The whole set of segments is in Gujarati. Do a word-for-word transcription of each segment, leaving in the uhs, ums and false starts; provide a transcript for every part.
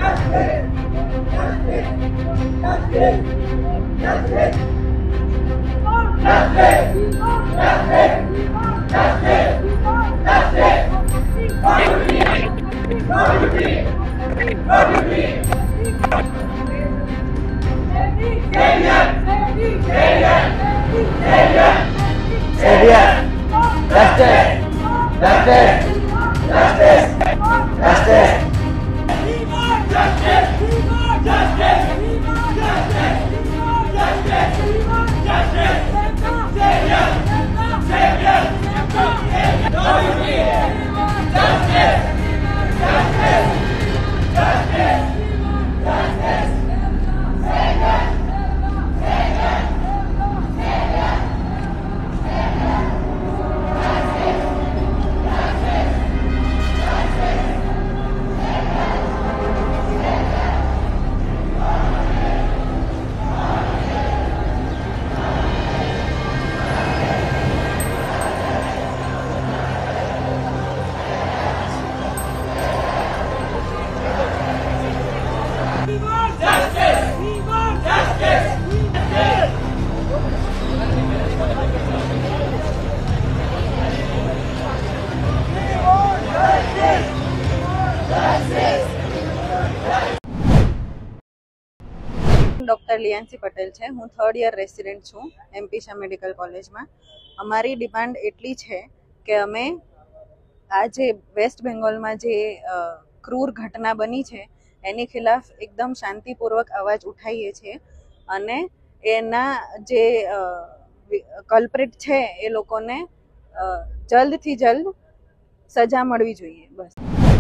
डॉक्टर लियांसी पटेल है। हूँ थर्ड ईयर रेसिडेंट छूँ एमपी शाह मेडिकल कॉलेज में। अमारी डिमांड एटली है कि अमे आज वेस्ट बेंगोल में जे क्रूर घटना बनी है एनी खिलाफ एकदम शांतिपूर्वक अवाज उठाईए छे अने एना जे कल्प्रिट है ए लोकोने जल्द थी जल्द सजा मळवी जोईए। बस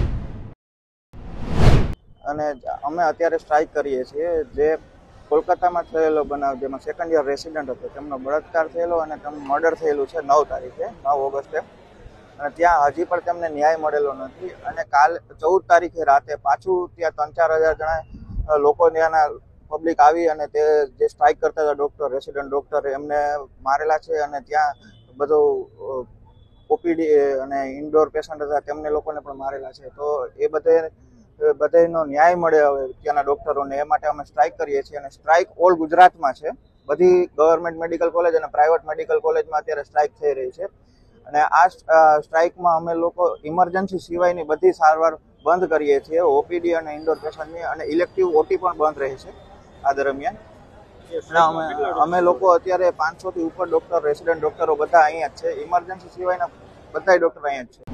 अने अमे अत्यारे स्ट्राइक करीए छीए जे कोलकातामां थयेलो बनाव जेमां सेकंड ईयर रेसिडेंट हतो तेमनो बलात्कार थयेलो अने तेमनुं मर्डर थयेलुं छे नौ तारीखे नौ ऑगस्टे अने त्यां हजी पण तेमने न्याय मळेलो नथी अने काल चौदह तारीखे राते पाछुं त्यां तीन चार हज़ार जणा लोको त्याना पब्लिक आवी अने ते जे स्ट्राइक करता हता डॉक्टर रेसिडेंट डॉक्टर एमने मारेला छे अने त्यां बधो ओपीडी अने इंडोर पेशન્ટ हता तेमने लोकोने पण मारेला छे। तो ए बधे बधानो न्याय मळे हवे त्याना डॉक्टरोने ए माटे अमे स्ट्राइक करीए छीए अने स्ट्राइक ऑल गुजरातमां छे। बधी गवर्नमेंट मेडिकल कॉलेज अने प्राइवेट मेडिकल कॉलेजमां अत्यारे स्ट्राइक थई रही छे अने आ स्ट्राइकमां अमे लोको इमरजन्सी सिवायनी बधी सारवार बंध करीए छीए। ओपीडी अने इंडोर पेशन्टनी अने इलेक्टिव ओटी पण बंध रहे छे आ दरमियान। अमे अमे लोको अत्यारे पांच सौ थी उपर डॉक्टर रेसिडेंट डॉक्टरो बधा अहींया ज छे। इमरजन्सी सिवायना बधाय डॉक्टर अहींया ज छे।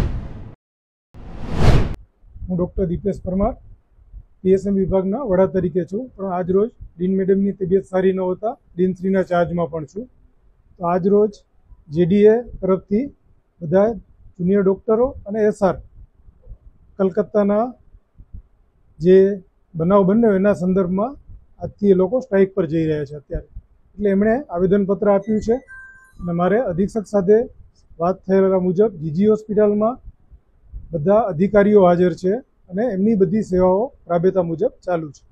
हूँ डॉक्टर दीपेश परमार पीएसएम विभागना वड़ा तरीके छूँ पण आज रोज डीन मेडमनी तबियत सारी न होता डीन श्रीना चार्जमां पण छूँ। तो आज रोज जेडीए तरफथी बधा जूनियर डॉक्टरो अने एसआर कलकत्ताना जे बनाव बन्यो एना संदर्भमां आजथी ए लोको स्ट्राइक पर जई रह्या छे अत्यारे એટલે એમણે આવેદનપત્ર આપ્યું છે અને મારે અધિક્ષક સાથે વાત થયેલા મુજબ જીજી હોસ્પિટલમાં બધા અધિકારીઓ હાજર છે અને એમની બધી સેવાઓ રાબેતા મુજબ ચાલુ છે।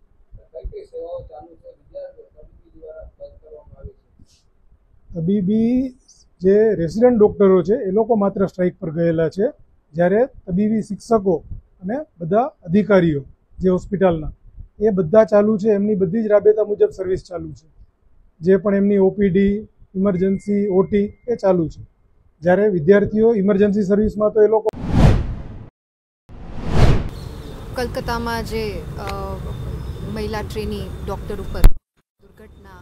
તબીબી જે રેસિડેન્ટ ડોક્ટરો છે એ લોકો માત્ર સ્ટ્રાઇક પર ગયેલા છે, જ્યારે તબીબી શિક્ષકો અને બધા અધિકારીઓ જે હોસ્પિટલના એ બધા ચાલુ છે, એમની બધી જ રાબેતા મુજબ સર્વિસ ચાલુ છે। જે પણ એમની ઓપીડી ઇમરજન્સી ઓટી એ ચાલુ છે, જ્યારે વિદ્યાર્થીઓ ઇમરજન્સી સર્વિસમાં તો એ લોકો कलकत्ता जे महिला ट्रेनी डॉक्टर पर दुर्घटना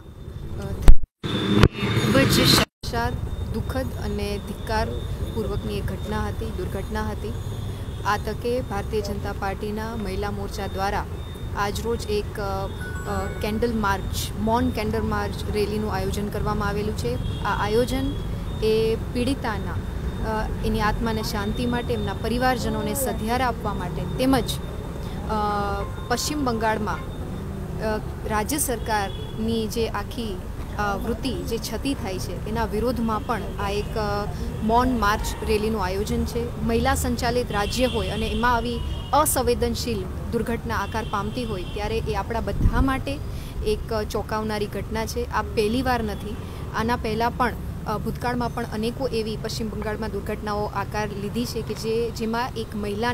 खूब ज शर्मसार दुखद अने धिक्कारपूर्वकनी एक घटना हती दुर्घटना हती। आ तके भारतीय जनता पार्टीना महिला मोर्चा द्वारा आज रोज एक केन्डल मार्च मौन केन्डल मार्च रेलीनुं आयोजन करवामां आवेलुं छे। आ आयोजन ए पीड़िताना एनी आत्माने शांति माटे एमना परिवारजनोने सधियारा आपवा माटे तेमज पश्चिम बंगाल में राज्य सरकारनी जे आखी वृत्ति जे क्षति थाय छे एना विरोध में पण आ एक मौन मार्च रेलीनुं आयोजन छे। महिला संचालित राज्य होय अने एमां आवी असंवेदनशील दुर्घटना आकार पामती होय त्यारे ए आपणा बधा माटे एक चौंकावनारी घटना छे। आ पहली वार नथी, आना पहला पण भूतकाळ में पण अनेको एवी पश्चिम बंगाल में दुर्घटनाओं आकार लीधी है कि जे जेमां एक महिला ने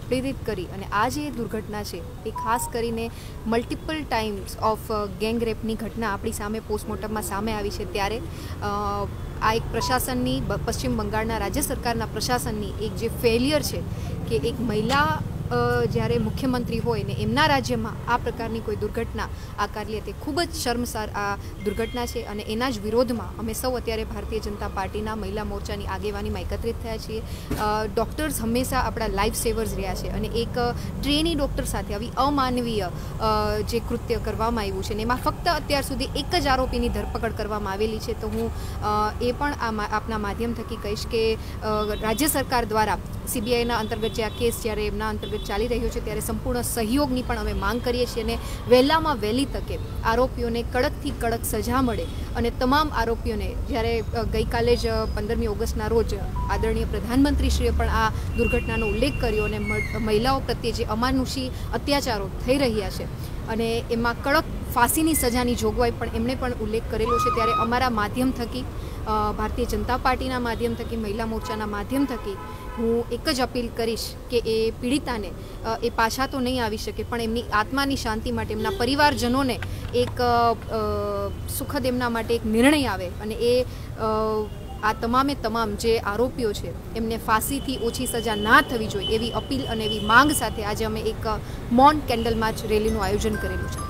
પ્રેરિત કરી અને આ જે દુર્ઘટના છે એ ખાસ કરીને મલ્ટિપલ ટાઈમ્સ ઓફ ગેંગ રેપની ઘટના આપણી સામે પોસ્ટમોર્ટમમાં સામે આવી છે, ત્યારે આ એક પ્રશાસનની, પશ્ચિમ બંગાળના રાજ્ય સરકારના પ્રશાસનની એક જે ફેલિયર છે કે એક મહિલા જ્યારે મુખ્યમંત્રી હોય ને એમના રાજ્યમાં આ પ્રકારની કોઈ દુર્ઘટના આકાર લે તે ખૂબ જ શર્મસાર આ દુર્ઘટના છે અને એના જ વિરોધમાં અમે સૌ અત્યારે ભારતીય જનતા પાર્ટીના મહિલા મોરચાની આગેવાનીમાં એકત્રિત થયા છીએ. ડૉક્ટર્સ હંમેશા આપણા લાઈફ સેવર્સ રહ્યા છે અને એક ટ્રેની ડૉક્ટર સાથે આવી અમાનવીય જે કૃત્ય કરવામાં આવ્યું છે ને એમાં ફક્ત અત્યાર સુધી એક જ આરોપીની ધરપકડ કરવામાં આવેલી છે. તો હું એ પણ આપના માધ્યમ થકી કહીશ કે રાજ્ય સરકાર દ્વારા સીબીઆઈના અંતર્ગત જે આ કેસ જ્યારે એમના અંતર્ગત ચાલી રહ્યો છે ત્યારે સંપૂર્ણ સહયોગની પણ અમે માંગ કરીએ છીએ અને વહેલામાં વહેલી તકે આરોપીઓને કડકથી કડક સજા મળે અને તમામ આરોપીઓને, જ્યારે ગઈકાલે જ પંદરમી ઓગસ્ટના રોજ આદરણીય પ્રધાનમંત્રીશ્રીએ પણ આ દુર્ઘટનાનો ઉલ્લેખ કર્યો અને મહિલાઓ પ્રત્યે જે અમાનુષી અત્યાચારો થઈ રહ્યા છે અને એમાં કડક ફાંસીની સજાની જોગવાઈ પણ એમણે પણ ઉલ્લેખ કરેલો છે, ત્યારે અમારા માધ્યમ થકી, ભારતીય જનતા પાર્ટીના માધ્યમ થકી, મહિલા મોરચાના માધ્યમ થકી હું એક જ અપીલ કરીશ કે એ પીડિતાને એ પાછા તો નહીં આવી શકે પણ એમની આત્માની શાંતિ માટે, એમના પરિવારજનોને એક સુખદ એમના માટે એક નિર્ણય આવે અને એ આ તમામે તમામ જે આરોપીઓ છે એમને ફાંસીથી ઓછી સજા ના થવી જોઈએ એવી અપીલ અને એવી માંગ સાથે આજે અમે એક મૌન કેન્ડલ માર્ચ રેલીનું આયોજન કરેલું છે.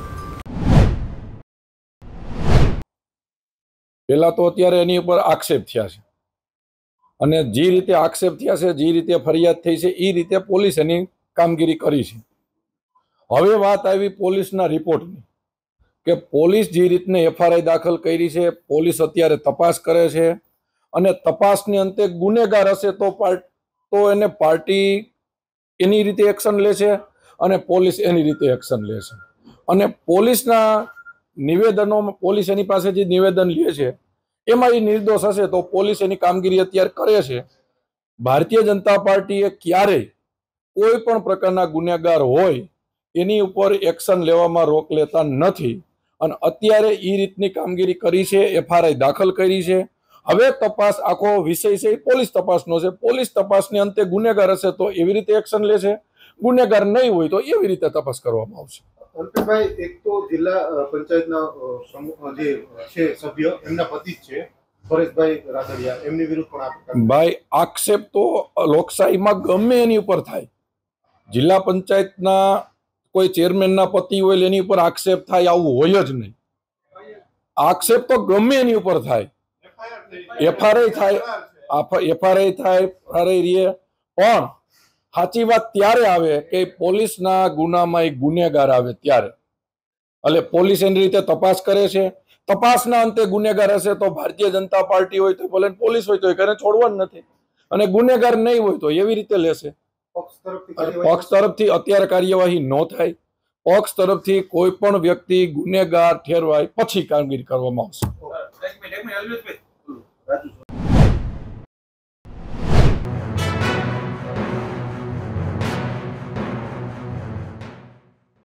પહેલા તો અત્યારે એની ઉપર આક્ષેપ થયા છે અને જે રીતે આક્ષેપ થયા છે, જે રીતે ફરિયાદ થઈ છે એ રીતે પોલીસ એની કામગીરી કરી છે. હવે વાત આવી પોલીસના રિપોર્ટની કે પોલીસ જે રીતને એફઆરઆઈ દાખલ કરી છે, પોલીસ અત્યારે તપાસ કરે છે અને તપાસની અંતે ગુનેગાર હશે તો તો એને પાર્ટી એની રીતે એક્શન લે છે અને પોલીસ એની રીતે એક્શન લે છે અને પોલીસના નિવેદનોમાં, પોલીસ એની પાસે જે નિવેદન લે છે એમાં એ નિર્દોષ હશે તો પોલીસ એની કામગીરી અત્યારે કરે છે. ભારતીય જનતા પાર્ટીએ ક્યારેય કોઈ પણ પ્રકારના ગુનેગાર હોય એની ઉપર એક્શન લેવામાં રોક લેતા નથી અને અત્યારે એ રીતની કામગીરી કરી છે, એફઆરઆઈ દાખલ કરી છે. હવે તપાસ, આખો વિષય છે એ પોલીસ તપાસનો છે. પોલીસ તપાસની અંતે ગુનેગાર હશે તો એવી રીતે એક્શન લેશે, ગુનેગાર નહીં હોય તો એવી રીતે તપાસ કરવામાં આવશે. અંકિતભાઈ, એક તો જિલ્લા પંચાયતના જે છે સભ્ય, એમના પતિ જ છે પરેશભાઈ રાદડિયા, એમની વિરુદ્ધ પણ ભાઈ આક્ષેપ તો લોકશાહીમાં ગમે એની ઉપર થાય. જિલ્લા પંચાયતના કોઈ ચેરમેનના પતિ હોય એની ઉપર આક્ષેપ થાય આવું હોય જ નહીં. આક્ષેપ તો ગમે એની ઉપર થાય, એફઆરઆઈ થાય, એફઆરઆઈ થાય, એફઆરઆઈ રીએ પણ સાચી વાત ત્યારે આવે કે પોલીસના ગુનામાં એક ગુનેગાર આવે ત્યારે. એટલે પોલીસ એની રીતે તપાસ કરે છે. તપાસના અંતે ગુનેગાર હશે તો ભારતીય જનતા પાર્ટી હોય તો ભલે, પોલીસ હોય તો એને છોડવાનું નથી અને ગુનેગાર નહીં હોય તો એવી રીતે લેશે. પક્ષ તરફથી અત્યારે કાર્યવાહી ન થાય. પક્ષ તરફથી કોઈ પણ વ્યક્તિ ગુનેગાર ઠેરવાય પછી કામગીરી કરવામાં આવશે.